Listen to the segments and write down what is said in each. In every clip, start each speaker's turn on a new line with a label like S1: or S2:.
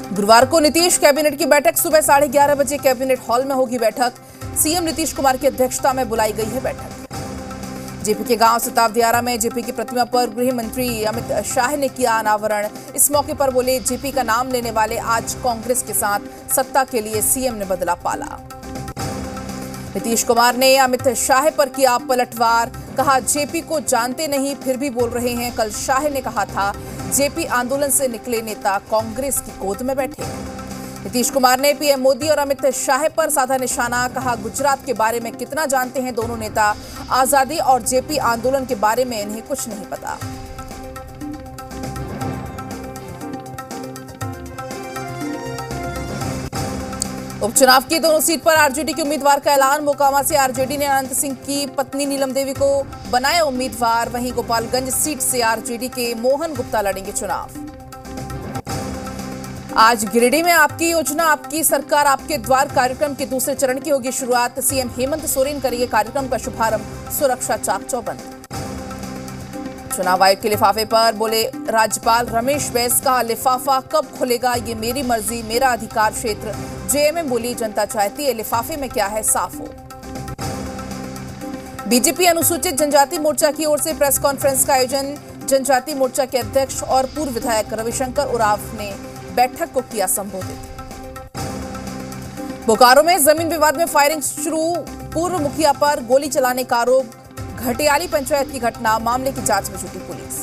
S1: गुरुवार को नीतीश कैबिनेट की बैठक सुबह 11:30 बजे कैबिनेट हॉल में होगी बैठक। सीएम नीतीश कुमार की अध्यक्षता में बुलाई गई है बैठक। जेपी के गांव सिताब दियारा में जेपी की प्रतिमा पर गृह मंत्री अमित शाह ने किया अनावरण। इस मौके पर बोले, जेपी का नाम लेने वाले आज कांग्रेस के साथ सत्ता के लिए सीएम ने बदला पाला। नीतीश कुमार ने अमित शाह पर किया पलटवार, कहा जेपी को जानते नहीं फिर भी बोल रहे हैं। कल शाह ने कहा था जेपी आंदोलन से निकले नेता कांग्रेस की गोद में बैठे। नीतीश कुमार ने पीएम मोदी और अमित शाह पर साधा निशाना, कहा गुजरात के बारे में कितना जानते हैं दोनों नेता, आजादी और जेपी आंदोलन के बारे में इन्हें कुछ नहीं पता। उपचुनाव की दोनों सीट पर आरजेडी के उम्मीदवार का ऐलान। मोकामा से आरजेडी ने अनंत सिंह की पत्नी नीलम देवी को बनाया उम्मीदवार। वहीं गोपालगंज सीट से आरजेडी के मोहन गुप्ता लड़ेंगे चुनाव। आज गिरिडीह में आपकी योजना आपकी सरकार आपके द्वार कार्यक्रम के दूसरे चरण की होगी शुरुआत। सीएम हेमंत सोरेन करेंगे कार्यक्रम का शुभारंभ। सुरक्षा चाक चौबंद। चुनाव आयोग के लिफाफे पर बोले राज्यपाल रमेश बैस का, लिफाफा कब खुलेगा ये मेरी मर्जी, मेरा अधिकार क्षेत्र। जेएमएम बोली, जनता चाहती है लिफाफे में क्या है साफ हो। बीजेपी अनुसूचित जनजाति मोर्चा की ओर से प्रेस कॉन्फ्रेंस का आयोजन। जनजाति मोर्चा के अध्यक्ष और पूर्व विधायक रविशंकर उरांव ने बैठक को किया संबोधित। बोकारो में जमीन विवाद में फायरिंग शुरू, पूर्व मुखिया पर गोली चलाने का आरोप। घटियाली पंचायत की घटना, मामले की जांच में जुटी पुलिस।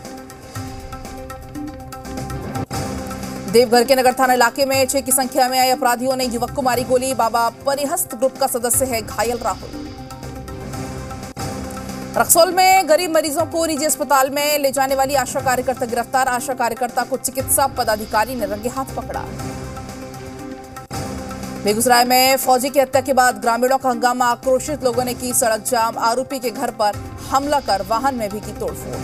S1: देवघर के नगर थाना इलाके में 6 की संख्या में आए अपराधियों ने युवक को मारी गोली। बाबा परिहस्त ग्रुप का सदस्य है घायल राहुल। रक्सौल में गरीब मरीजों को निजी अस्पताल में ले जाने वाली आशा कार्यकर्ता गिरफ्तार। आशा कार्यकर्ता को चिकित्सा पदाधिकारी ने रंगे हाथ पकड़ा। बेगूसराय में फौजी की हत्या के बाद ग्रामीणों का हंगामा, आक्रोशित लोगों ने की सड़क जाम। आरोपी के घर पर हमला कर वाहन में भी की तोड़फोड़।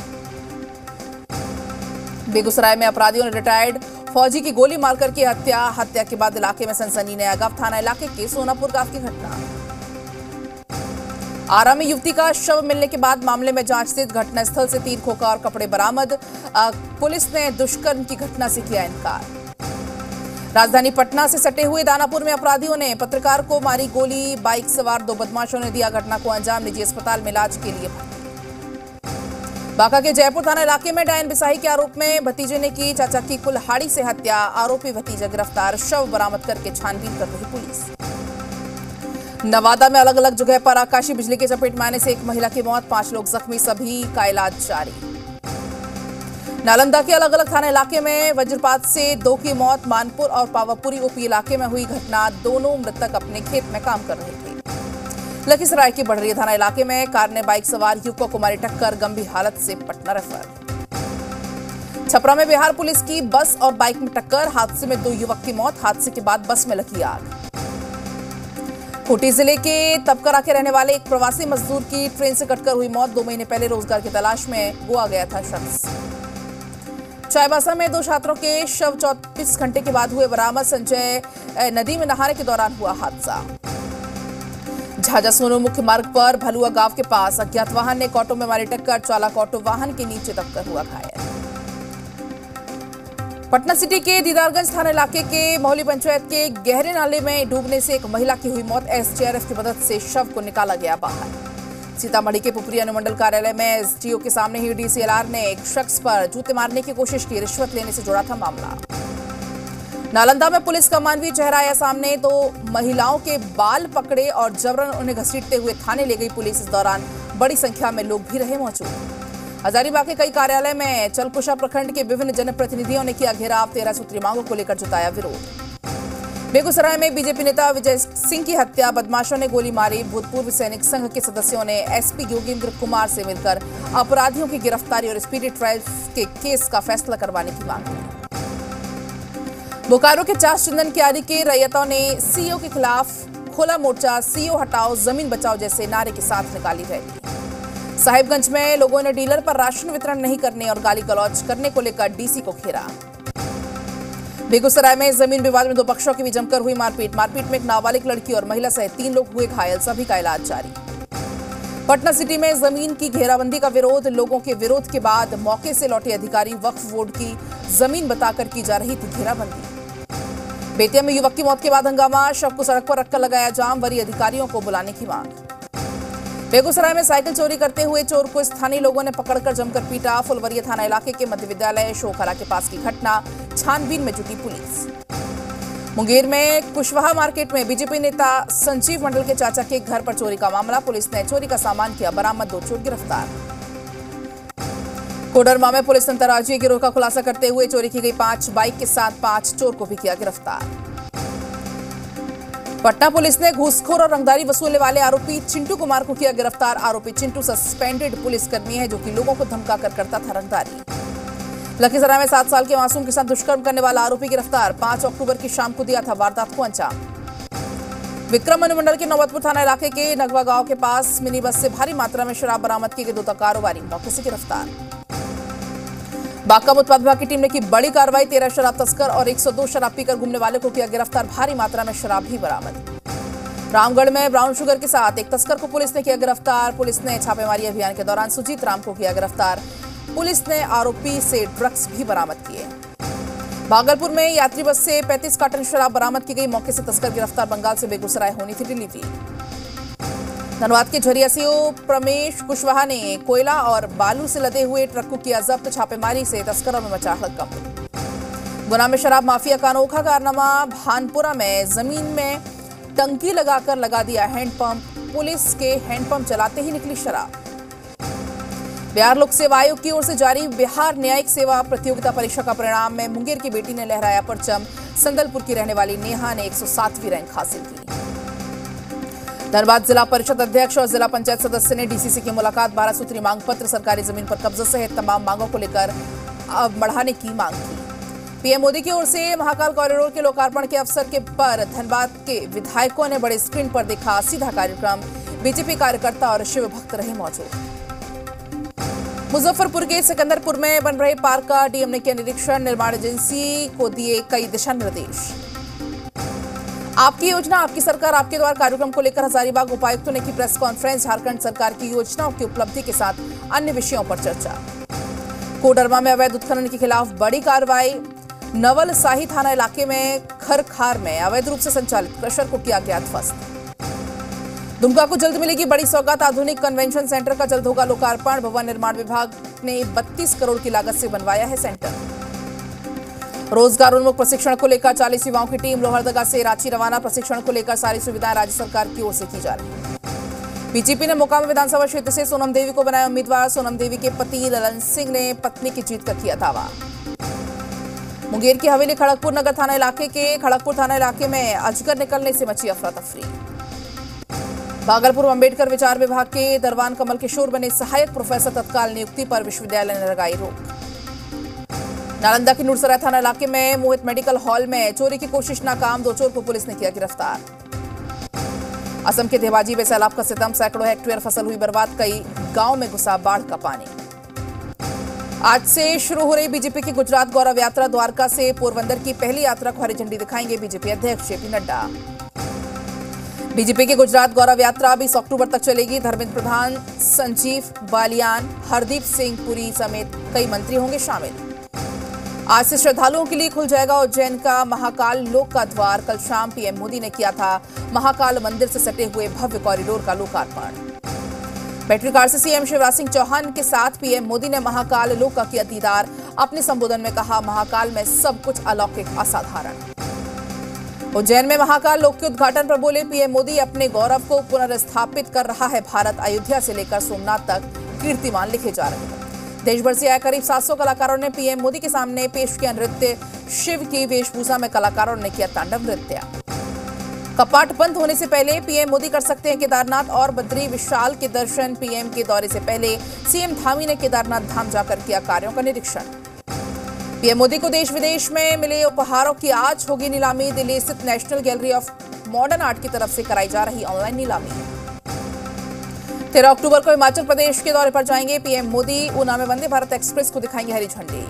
S1: बेगूसराय में अपराधियों ने रिटायर्ड फौजी की गोली मारकर की हत्या के बाद इलाके में सनसनी। नया गांव थाना इलाके के सोनापुर गांव की घटना। आरा में युवती का शव मिलने के बाद मामले में जांच तेज। घटनास्थल से 3 खोखा और कपड़े बरामद। पुलिस ने दुष्कर्म की घटना से किया इनकार। राजधानी पटना से सटे हुए दानापुर में अपराधियों ने पत्रकार को मारी गोली। बाइक सवार 2 बदमाशों ने दिया घटना को अंजाम। निजी अस्पताल में इलाज के लिए बांका के जयपुर थाना इलाके में डायन बिसाही के आरोप में भतीजे ने की चाचा की कुल्हाड़ी से हत्या। आरोपी भतीजा गिरफ्तार। शव बरामद करके छानबीन कर रही पुलिस। नवादा में अलग अलग जगह पर आकाशीय बिजली की चपेट में आने से 1 महिला की मौत, 5 लोग जख्मी, सभी का इलाज जारी। नालंदा के अलग अलग थाना इलाके में वज्रपात से 2 की मौत। मानपुर और पावापुरी ओपी इलाके में हुई घटना। दोनों मृतक अपने खेत में काम कर रहे थे। लखीसराय की बढ़िया थाना इलाके में कार ने बाइक सवार युवकों को मारी टक्कर, गंभीर हालत से पटना रेफर। छपरा में बिहार पुलिस की बस और बाइक में टक्कर, हादसे में 2 युवक की मौत। हादसे के बाद बस में लगी आग। खूंटी जिले के तबकरा के रहने वाले एक प्रवासी मजदूर की ट्रेन से कटकर हुई मौत। 2 महीने पहले रोजगार की तलाश में गोवा गया था शख्स। चाईबासा में 2 छात्रों के शव 34 घंटे के बाद हुए बरामद। संजय नदी में नहाने के दौरान हुआ हादसा। झाझा सोनू मुख्य मार्ग पर भलुआ गांव के पास अज्ञात वाहन ने ऑटो में मारी टक्कर। चालक ऑटो वाहन के नीचे दबकर हुआ घायल। पटना सिटी के दीदारगंज थाना इलाके के मोहली पंचायत के गहरे नाले में डूबने से एक महिला की हुई मौत। एसडीआरएफ की मदद से शव को निकाला गया बाहर। सीतामढ़ी के पुपरी अनुमंडल कार्यालय में एसडीओ के सामने ही डीसीएलआर ने एक शख्स पर जूते मारने की कोशिश की। रिश्वत लेने से जुड़ा था मामला। नालंदा में पुलिस का मानवीय चेहरा आया सामने। 2 महिलाओं के बाल पकड़े और जबरन उन्हें घसीटते हुए थाने ले गई पुलिस। इस दौरान बड़ी संख्या में लोग भी रहे मौजूद। हजारीबाग के कई कार्यालय में चलकुशा प्रखंड के विभिन्न जनप्रतिनिधियों ने किया घेराव। 13 सूत्री मांगों को लेकर जताया विरोध। बेगूसराय में बीजेपी नेता विजय सिंह की हत्या, बदमाशों ने गोली मारी। भूतपूर्व सैनिक संघ के सदस्यों ने एसपी योगेंद्र कुमार से मिलकर अपराधियों की गिरफ्तारी और स्पीडी ट्रायल के केस का फैसला करवाने की मांग की। बोकारो के चास चंदन क्यारी के रैयतों ने सीईओ के खिलाफ खोला मोर्चा। सीईओ हटाओ, जमीन बचाओ जैसे नारे के साथ निकाली रैली। साहिबगंज में लोगों ने डीलर पर राशन वितरण नहीं करने और गाली गलौज करने को लेकर डीसी को घेरा। बेगूसराय में जमीन विवाद में 2 पक्षों की भी जमकर हुई मारपीट। मारपीट में एक नाबालिग लड़की और महिला सहित 3 लोग हुए घायल, सभी का इलाज जारी। पटना सिटी में जमीन की घेराबंदी का विरोध। लोगों के विरोध के बाद मौके से लौटे अधिकारी वक्फ बोर्ड की जमीन बताकर की जा रही थी घेराबंदी। बेतिया में युवक की मौत के बाद हंगामा। शव को सड़क पर रखकर लगाया जाम। वरीय अधिकारियों को बुलाने की मांग। बेगूसराय में साइकिल चोरी करते हुए चोर को स्थानीय लोगों ने पकड़कर जमकर पीटा। फुलवरिया थाना इलाके के मध्य विद्यालय शोखला के पास की घटना। छानबीन में जुटी पुलिस। मुंगेर में कुशवाहा मार्केट में बीजेपी नेता संजीव मंडल के चाचा के घर पर चोरी का मामला। पुलिस ने चोरी का सामान किया बरामद। 2 चोर गिरफ्तार। कोडरमा में पुलिस ने अंतर्राज्यीय गिरोह का खुलासा करते हुए चोरी की गई 5 बाइक के साथ 5 चोर को भी किया गिरफ्तार। पटना पुलिस ने घूसखोर और रंगदारी वसूलने वाले आरोपी चिंटू कुमार को किया गिरफ्तार। आरोपी चिंटू सस्पेंडेड पुलिसकर्मी है जो कि लोगों को धमकाकर करता था रंगदारी। लखीसराय में 7 साल के मासूम के साथ दुष्कर्म करने वाला आरोपी गिरफ्तार। 5 अक्टूबर की शाम को दिया था वारदात को अंजाम। विक्रम अनुमंडल के नौबतपुर थाना इलाके के नगवा गांव के पास मिनी बस से भारी मात्रा में शराब बरामद की गई। 2 कारोबारी मौके से गिरफ्तार। बागकाम उत्पाद विभाग की टीम ने की बड़ी कार्रवाई। 13 शराब तस्कर और 102 शराब पीकर घूमने वाले को किया गिरफ्तार। भारी मात्रा में शराब भी बरामद। रामगढ़ में ब्राउन शुगर के साथ एक तस्कर को पुलिस ने किया गिरफ्तार। पुलिस ने छापेमारी अभियान के दौरान सुजीत राम को किया गिरफ्तार। पुलिस ने आरोपी से ड्रग्स भी बरामद किए। भागलपुर में यात्री बस से 35 कार्टन शराब बरामद की गई। मौके से तस्कर गिरफ्तार। बंगाल से बेगूसराय होनी थी डिलीवरी। धनबाद के झरिया सीओ प्रमेश कुशवाहा ने कोयला और बालू से लदे हुए ट्रक को किया जब्त। छापेमारी से तस्करों में मचा हड़कंप। गुना में शराब माफिया का अनोखा कारनामा। भानपुरा में जमीन में टंकी लगाकर लगा दिया हैंडपंप। पुलिस के हैंडपंप चलाते ही निकली शराब। बिहार लोक सेवा आयोग की ओर से जारी बिहार न्यायिक सेवा प्रतियोगिता परीक्षा का परिणाम में मुंगेर की बेटी ने लहराया परचम। संदलपुर की रहने वाली नेहा ने 107वीं रैंक हासिल की। धनबाद जिला परिषद अध्यक्ष और जिला पंचायत सदस्य ने डीसीसी की मुलाकात। 12 सूत्री मांग पत्र, सरकारी जमीन पर कब्जा सहित तमाम मांगों को लेकर बढ़ाने की मांग की। पीएम मोदी की ओर से महाकाल कॉरिडोर के लोकार्पण के अवसर के पर धनबाद के विधायकों ने बड़े स्क्रीन पर देखा सीधा कार्यक्रम। बीजेपी कार्यकर्ता और शिव भक्त रहे मौजूद। मुजफ्फरपुर के सिकंदरपुर में बन रहे पार्क का डीएम ने किया निरीक्षण। निर्माण एजेंसी को दिए कई दिशा निर्देश। आपकी योजना आपकी सरकार आपके द्वार कार्यक्रम को लेकर हजारीबाग उपायुक्तों ने की प्रेस कॉन्फ्रेंस। झारखंड सरकार की योजनाओं की उपलब्धि के साथ अन्य विषयों पर चर्चा। कोडरमा में अवैध उत्खनन के खिलाफ बड़ी कार्रवाई। नवल शाही थाना इलाके में खरखार में अवैध रूप से संचालित क्रशर को किया गया ध्वस्त। दुमका को जल्द मिलेगी बड़ी सौगात। आधुनिक कन्वेंशन सेंटर का जल्द होगा लोकार्पण। भवन निर्माण विभाग ने 32 करोड़ की लागत से बनवाया है सेंटर। रोजगार उन्मुख प्रशिक्षण को लेकर 40 युवाओं की टीम लोहरदगा से रांची रवाना। प्रशिक्षण को लेकर सारी सुविधाएं राज्य सरकार की ओर से की जा रही है। बीजेपी ने मोकामा विधानसभा क्षेत्र से सोनम देवी को बनाया उम्मीदवार। सोनम देवी के पति ललन सिंह ने पत्नी की जीत का किया दावा। मुंगेर की हवेली खड़गपुर नगर थाना इलाके के खड़गपुर थाना इलाके में अजगर निकलने से मची अफरा तफरी। भागलपुर अम्बेडकर विचार विभाग के दरवान कमल किशोर बने सहायक प्रोफेसर। तत्काल नियुक्ति पर विश्वविद्यालय ने लगाई रोक। नालंदा के नूरसराय थाना इलाके में मोहित मेडिकल हॉल में चोरी की कोशिश नाकाम। 2 चोर को पुलिस ने किया गिरफ्तार। असम के देवाजी में सैलाब का सितम। सैकड़ों हेक्टेयर फसल हुई बर्बाद। कई गांव में घुसा बाढ़ का पानी। आज से शुरू हो रही बीजेपी की गुजरात गौरव यात्रा। द्वारका से पोरबंदर की पहली यात्रा को हरी झंडी दिखाएंगे बीजेपी अध्यक्ष जेपी नड्डा। बीजेपी की गुजरात गौरव यात्रा 20 अक्टूबर तक चलेगी। धर्मेंद्र प्रधान, संजीव बालियान, हरदीप सिंह पुरी समेत कई मंत्री होंगे शामिल। आज से श्रद्धालुओं के लिए खुल जाएगा उज्जैन का महाकाल लोक का द्वार। कल शाम पीएम मोदी ने किया था महाकाल मंदिर से सटे हुए भव्य कॉरिडोर का लोकार्पण। बैटरी कार से सीएम शिवराज सिंह चौहान के साथ पीएम मोदी ने महाकाल लोक का किया दीदार। अपने संबोधन में कहा महाकाल में सब कुछ अलौकिक असाधारण। उज्जैन में महाकाल लोक के उद्घाटन पर बोले पीएम मोदी अपने गौरव को पुनर्स्थापित कर रहा है भारत। अयोध्या से लेकर सोमनाथ तक कीर्तिमान लिखे जा रहे हैं। देश भर से आए करीब 700 कलाकारों ने पीएम मोदी के सामने पेश किया नृत्य। शिव की वेशभूषा में कलाकारों ने किया तांडव नृत्य। कपाट बंद होने से पहले पीएम मोदी कर सकते हैं केदारनाथ और बद्री विशाल के दर्शन। पीएम के दौरे से पहले सीएम धामी ने केदारनाथ धाम जाकर किया कार्यों का निरीक्षण। पीएम मोदी को देश विदेश में मिले उपहारों की आज होगी नीलामी। दिल्ली स्थित national gallery of modern art की तरफ से कराई जा रही ऑनलाइन नीलामी। 13 अक्टूबर को हिमाचल प्रदेश के दौरे पर जाएंगे पीएम मोदी। ऊना में वंदे भारत एक्सप्रेस को दिखाएंगे हरी झंडी।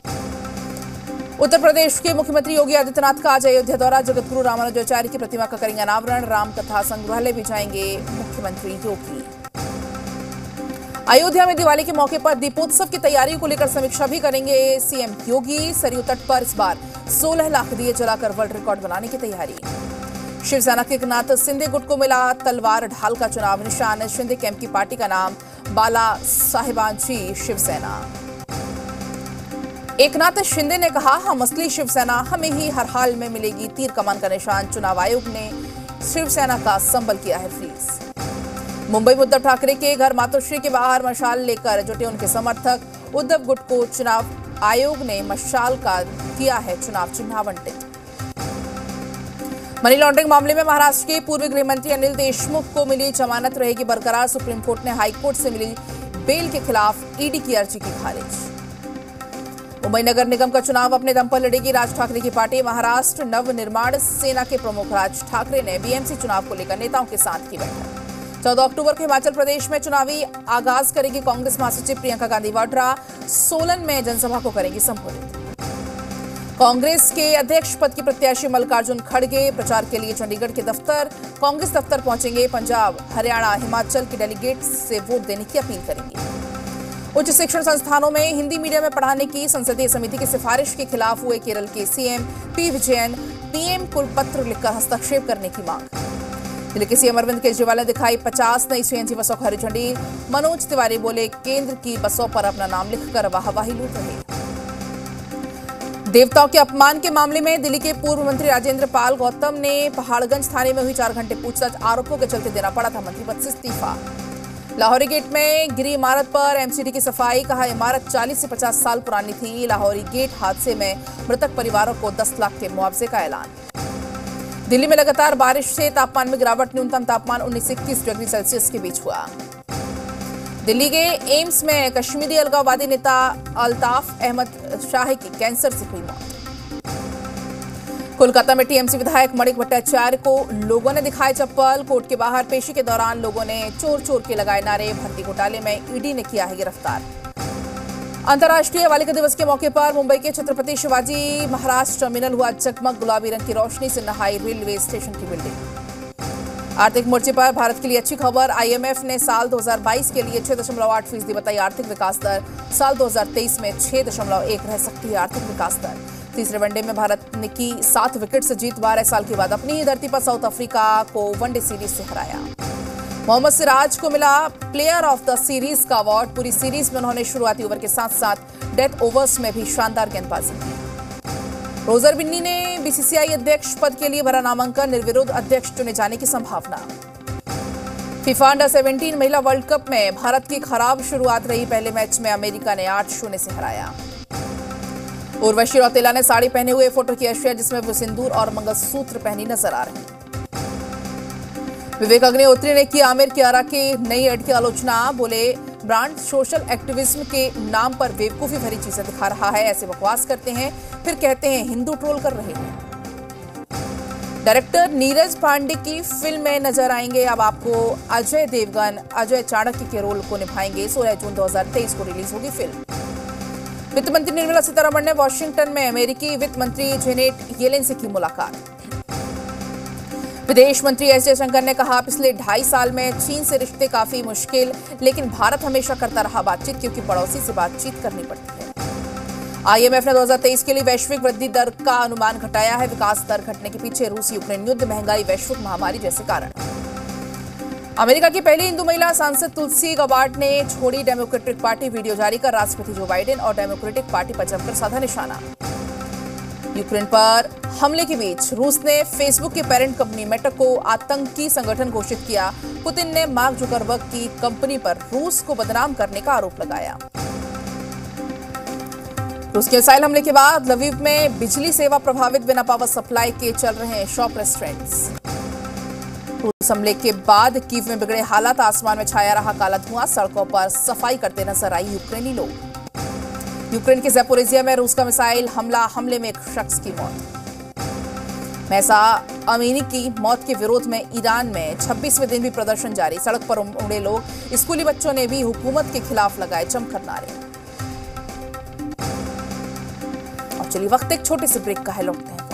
S1: उत्तर प्रदेश के मुख्यमंत्री योगी आदित्यनाथ का आज अयोध्या दौरा। जगतगुरु रामानुजाचार्य की प्रतिमा का करेंगे अनावरण। राम कथा संग्रहालय भी जाएंगे मुख्यमंत्री योगी। अयोध्या में दिवाली के मौके पर दीपोत्सव की तैयारियों को लेकर समीक्षा भी करेंगे सीएम योगी। सरयू तट पर इस बार 16 लाख दिए जलाकर वर्ल्ड रिकॉर्ड बनाने की तैयारी। शिवसेना के एकनाथ शिंदे गुट को मिला तलवार ढाल का चुनाव निशान। शिंदे कैंप की पार्टी का नाम बाला साहेबांची शिवसेना। एकनाथ शिंदे ने कहा, हम असली शिवसेना, हमें ही हर हाल में मिलेगी तीर कमान का निशान। चुनाव आयोग ने शिवसेना का संबल किया है फ्रीज। मुंबई में उद्धव ठाकरे के घर मातोश्री के बाहर मशाल लेकर जुटे उनके समर्थक। उद्धव गुट को चुनाव आयोग ने मशाल का किया है चुनाव चिन्ह आवंटित। मनी लॉन्ड्रिंग मामले में महाराष्ट्र के पूर्व गृह मंत्री अनिल देशमुख को मिली जमानत रहेगी बरकरार। सुप्रीम कोर्ट ने हाईकोर्ट से मिली बेल के खिलाफ ईडी की अर्जी की खारिज। मुंबई नगर निगम का चुनाव अपने दम पर लड़ेगी राज ठाकरे की पार्टी। महाराष्ट्र नव निर्माण सेना के प्रमुख राज ठाकरे ने बीएमसी चुनाव को लेकर नेताओं के साथ की बैठक। 14 अक्टूबर को हिमाचल प्रदेश में चुनावी आगाज करेगी कांग्रेस महासचिव प्रियंका गांधी वाड्रा। सोलन में जनसभा को करेंगी संबोधित। कांग्रेस के अध्यक्ष पद की प्रत्याशी मल्लिकार्जुन खड़गे प्रचार के लिए चंडीगढ़ के कांग्रेस दफ्तर पहुंचेंगे। पंजाब, हरियाणा, हिमाचल के डेलीगेट से वोट देने की अपील करेंगे। उच्च शिक्षण संस्थानों में हिंदी मीडियम में पढ़ाने की संसदीय समिति की सिफारिश के खिलाफ हुए केरल के सीएम पी विजयन। पीएम को पत्र लिखकर हस्तक्षेप करने की मांग। दिल्ली के सीएम अरविंद केजरीवाल ने दिखाई 50 नई सीएनजी बसों को हरी झंडी। मनोज तिवारी बोले, केंद्र की बसों पर अपना नाम लिखकर वाहवाही लूट रहे। देवताओं के अपमान के मामले में दिल्ली के पूर्व मंत्री राजेंद्र पाल गौतम ने पहाड़गंज थाने में हुई 4 घंटे पूछताछ आरोपों के चलते देना पड़ा था मंत्री पद से इस्तीफा। लाहौरी गेट में गिरी इमारत पर एमसीडी की सफाई। कहा, इमारत 40 से 50 साल पुरानी थी। लाहौरी गेट हादसे में मृतक परिवारों को 10 लाख के मुआवजे का ऐलान। दिल्ली में लगातार बारिश से तापमान में गिरावट। न्यूनतम तापमान 19 से 21 डिग्री सेल्सियस के बीच हुआ। दिल्ली के एम्स में कश्मीरी अलगाववादी नेता अल्ताफ अहमद शाह की कैंसर से हुई मौत। कोलकाता में टीएमसी विधायक मणिक भट्टाचार्य को लोगों ने दिखाए चप्पल। कोर्ट के बाहर पेशी के दौरान लोगों ने चोर चोर के लगाए नारे। भर्ती घोटाले में ईडी ने किया है गिरफ्तार। अंतर्राष्ट्रीय बालिका दिवस के मौके पर मुंबई के छत्रपति शिवाजी महाराज टर्मिनल हुआ जगमग। गुलाबी रंग की रोशनी से नहाई रेलवे स्टेशन की बिल्डिंग। आर्थिक मोर्चे पर भारत के लिए अच्छी खबर। आईएमएफ ने साल 2022 के लिए 6.8% बताई आर्थिक विकास दर। साल 2023 में 6.1 रह सकती है आर्थिक विकास दर। तीसरे वनडे में भारत ने की 7 विकेट से जीत। 12 साल के बाद अपनी ही धरती पर साउथ अफ्रीका को वनडे सीरीज से हराया। मोहम्मद सिराज को मिला प्लेयर ऑफ द सीरीज का अवार्ड। पूरी सीरीज में उन्होंने शुरुआती ओवर के साथ साथ डेथ ओवर्स में भी शानदार गेंदबाजी की। रोजर बिन्नी ने बीसीसीआई अध्यक्ष पद के लिए भरा नामांकन। निर्विरोध अध्यक्ष चुने जाने की संभावना। फीफा अंडर 17 महिला वर्ल्ड कप में भारत की खराब शुरुआत रही। पहले मैच में अमेरिका ने 8-0 से हराया। उर्वशी रौतेला ने साड़ी पहने हुए फोटो किया शेयर, जिसमें वो सिंदूर और मंगलसूत्र पहनी नजर आ रही। विवेक अग्निहोत्री ने की आमिर कियारा की नई एड की आलोचना। बोले, ब्रांड सोशल एक्टिविज्म के नाम पर बेवकूफी भरी चीजें दिखा रहा है। ऐसे बकवास करते हैं, फिर कहते हैं हिंदू ट्रोल कर रहे हैं। डायरेक्टर नीरज पांडे की फिल्म में नजर आएंगे अब आपको अजय देवगन। अजय चाणक्य के रोल को निभाएंगे। 16 जून 2023 को रिलीज होगी फिल्म। वित्त मंत्री निर्मला सीतारमण ने वॉशिंगटन में अमेरिकी वित्त मंत्री जेनेट येलेन से की मुलाकात। विदेश मंत्री एस जयशंकर ने कहा, पिछले 2.5 साल में चीन से रिश्ते काफी मुश्किल, लेकिन भारत हमेशा करता रहा बातचीत, क्योंकि पड़ोसी से बातचीत करनी पड़ती है। आईएमएफ ने 2023 के लिए वैश्विक वृद्धि दर का अनुमान घटाया है। विकास दर घटने के पीछे रूस यूक्रेन युद्ध, महंगाई, वैश्विक महामारी जैसे कारण। अमेरिका की पहली हिंदू महिला सांसद तुलसी गबार्ड ने छोड़ी डेमोक्रेटिक पार्टी। वीडियो जारी कर राष्ट्रपति जो बाइडेन और डेमोक्रेटिक पार्टी पर जमकर साधा निशाना। यूक्रेन पर हमले के बीच रूस ने फेसबुक की पेरेंट कंपनी मेटा को आतंकी संगठन घोषित किया। पुतिन ने मार्क जुकरबर्ग की कंपनी पर रूस को बदनाम करने का आरोप लगाया। रूस के मिसाइल हमले के बाद लवीव में बिजली सेवा प्रभावित। बिना पावर सप्लाई के चल रहे हैं शॉप रेस्टोरेंट्स। रूस हमले के बाद कीव में बिगड़े हालात। आसमान में छाया रहा काला धुआं। सड़कों पर सफाई करते नजर आई यूक्रेनी लोग। यूक्रेन के ज़ैपोरिजिया में रूस का मिसाइल हमले में एक शख्स की मौत। महसा अमीनी की मौत के विरोध में ईरान में 26वें दिन भी प्रदर्शन जारी। सड़क पर उमड़े लोग। स्कूली बच्चों ने भी हुकूमत के खिलाफ लगाए जमकर नारे। और चलिए वक्त एक छोटे से ब्रेक का है, लौटते हैं।